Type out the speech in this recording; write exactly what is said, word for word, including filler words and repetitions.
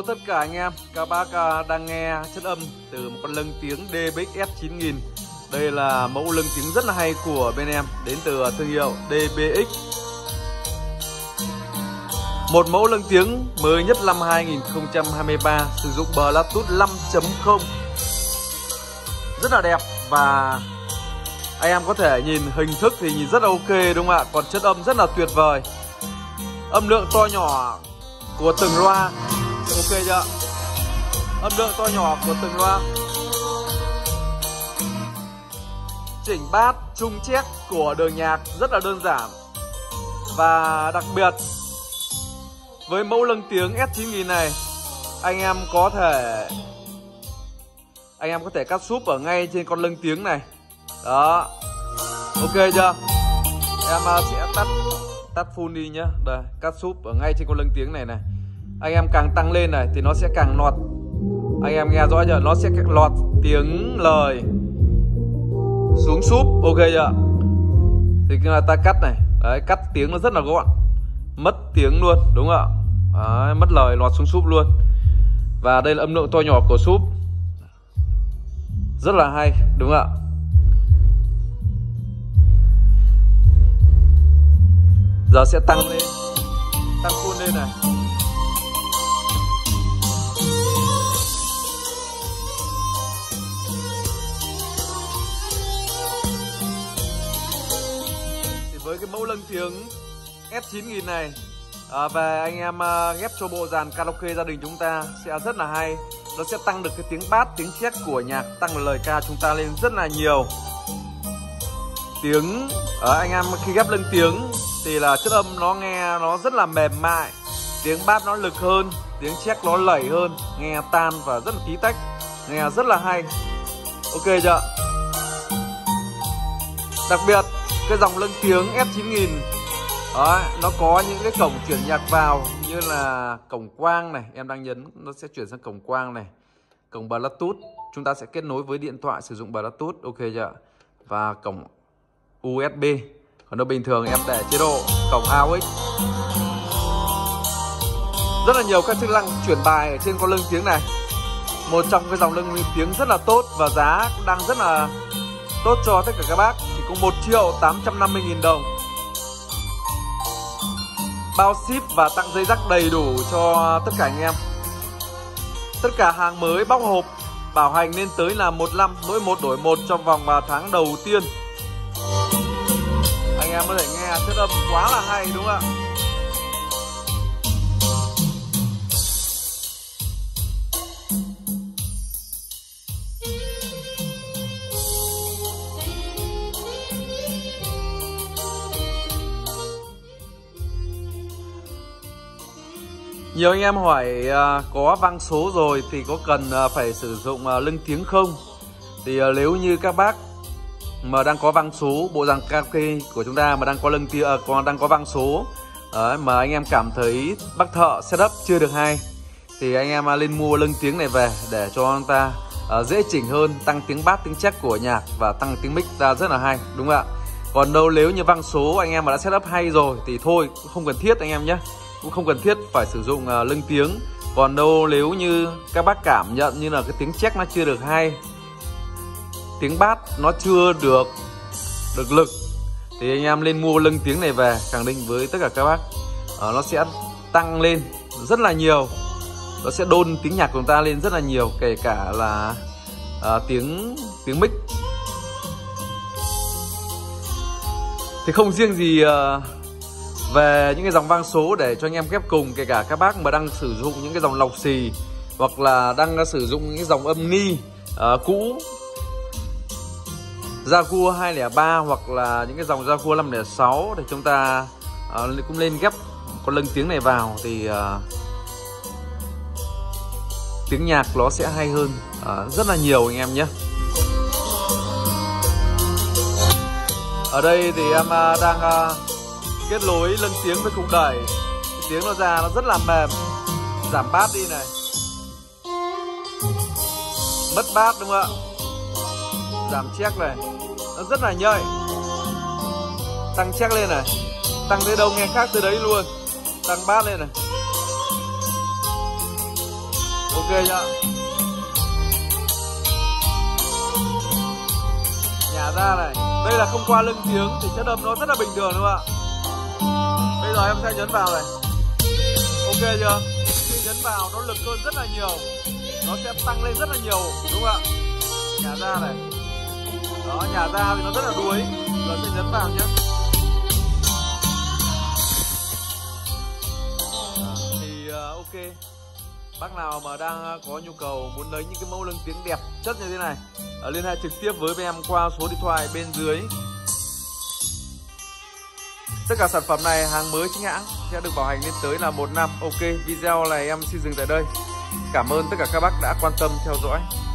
tất cả anh em, các bác đang nghe chất âm từ một con lân tiếng đê bê ích S chín nghìn. Đây là mẫu lân tiếng rất là hay của bên em, đến từ thương hiệu đê bê ích. Một mẫu lân tiếng mới nhất năm hai nghìn không trăm hai mươi ba, sử dụng Bluetooth năm chấm không. Rất là đẹp và anh em có thể nhìn hình thức thì nhìn rất là ok đúng không ạ? Còn chất âm rất là tuyệt vời. Âm lượng to nhỏ của từng loa ok chưa? Âm lượng to nhỏ của từng loa. Chỉnh bass, trung check của đường nhạc rất là đơn giản. Và đặc biệt với mẫu lân tiếng S chín nghìn này, anh em có thể Anh em có thể cắt súp ở ngay trên con lân tiếng này. Đó. Ok chưa? Em sẽ tắt Tắt full đi nhá. Đây, cắt súp ở ngay trên con lân tiếng này này. Anh em càng tăng lên này thì nó sẽ càng lọt. Anh em nghe rõ chưa? Nó sẽ lọt tiếng lời xuống súp. Ok chưa? Thì là ta cắt này. Đấy, cắt tiếng nó rất là gọn. Mất tiếng luôn, đúng không ạ? Đấy, mất lời lọt xuống súp luôn. Và đây là âm lượng to nhỏ của súp. Rất là hay, đúng không ạ? Giờ sẽ tăng lên. Tăng full lên này. Thì với cái mẫu lân tiếng S chín nghìn này à, về anh em à, ghép cho bộ dàn karaoke gia đình chúng ta sẽ rất là hay. Nó sẽ tăng được cái tiếng bass, tiếng check của nhạc, tăng lời ca chúng ta lên rất là nhiều. Tiếng à, anh em khi ghép lên tiếng thì là chất âm nó nghe nó rất là mềm mại, tiếng bass nó lực hơn, tiếng check nó lẩy hơn, nghe tan và rất là tí tách, nghe rất là hay. Ok chưa? Đặc biệt cái dòng lân tiếng S chín nghìn đó, nó có những cái cổng chuyển nhạc vào như là cổng quang này, em đang nhấn nó sẽ chuyển sang cổng quang này, cổng Bluetooth, chúng ta sẽ kết nối với điện thoại sử dụng Bluetooth, ok chưa? Và cổng u ét bê. Còn đâu bình thường em để chế độ cổng a u ích. Rất là nhiều các chức năng chuyển bài ở trên con lân tiếng này. Một trong cái dòng lân tiếng rất là tốt và giá cũng đang rất là tốt cho tất cả các bác, chỉ có một triệu tám trăm năm mươi nghìn đồng. Bao ship và tặng dây rắc đầy đủ cho tất cả anh em. Tất cả hàng mới bóc hộp bảo hành lên tới là một năm, mỗi một đổi một trong vòng ba tháng đầu tiên. Anh em có thể nghe chất âm quá là hay đúng không ạ? Nhiều anh em hỏi à, có vang số rồi thì có cần à, phải sử dụng à, lân tiếng không? Thì à, nếu như các bác mà đang có vang số, bộ dàn karaoke của chúng ta mà đang có lân tiếng, à, còn đang có vang số à, mà anh em cảm thấy bác thợ setup chưa được hay thì anh em à, lên mua lân tiếng này về để cho chúng ta à, dễ chỉnh hơn, tăng tiếng bass, tiếng check của nhạc và tăng tiếng mic ra rất là hay, đúng không ạ? Còn đâu nếu như vang số anh em mà đã setup hay rồi thì thôi, không cần thiết anh em nhé, cũng không cần thiết phải sử dụng uh, lân tiếng. Còn đâu nếu như các bác cảm nhận như là cái tiếng check nó chưa được hay, tiếng bass nó chưa được được lực thì anh em lên mua lân tiếng này về, khẳng định với tất cả các bác uh, nó sẽ tăng lên rất là nhiều, nó sẽ đôn tiếng nhạc của chúng ta lên rất là nhiều, kể cả là uh, tiếng tiếng mic. Thì không riêng gì uh, về những cái dòng vang số để cho anh em ghép cùng, kể cả các bác mà đang sử dụng những cái dòng lọc xì hoặc là đang sử dụng những cái dòng âm ni uh, cũ, Jaguar hai không ba hoặc là những cái dòng Jaguar năm không sáu thì chúng ta uh, cũng nên ghép con lân tiếng này vào thì uh, tiếng nhạc nó sẽ hay hơn uh, rất là nhiều anh em nhé. Ở đây thì em uh, đang uh, kết nối lân tiếng với khung đẩy, tiếng nó ra nó rất là mềm, giảm bass đi này, mất bass đúng không ạ? Giảm check này, nó rất là nhạy, tăng check lên này, tăng tới đâu nghe khác tới đấy luôn, tăng bass lên này, Ok chưa? Nhả ra này. Đây là không qua lưng tiếng thì chất âm nó rất là bình thường đúng không ạ? Bây giờ em sẽ nhấn vào này. Ok chưa? Khi nhấn vào nó lực hơn rất là nhiều. Nó sẽ tăng lên rất là nhiều đúng không ạ? Nhả ra này. Đó, nhả ra thì nó rất là đuối. Giờ sẽ nhấn vào nhé. À, thì uh, ok. Bác nào mà đang có nhu cầu muốn lấy những cái mẫu lưng tiếng đẹp chất như thế này, uh, liên hệ trực tiếp với em qua số điện thoại bên dưới. Tất cả sản phẩm này hàng mới chính hãng sẽ được bảo hành lên tới là một năm. Ok, video này em xin dừng tại đây. Cảm ơn tất cả các bác đã quan tâm theo dõi.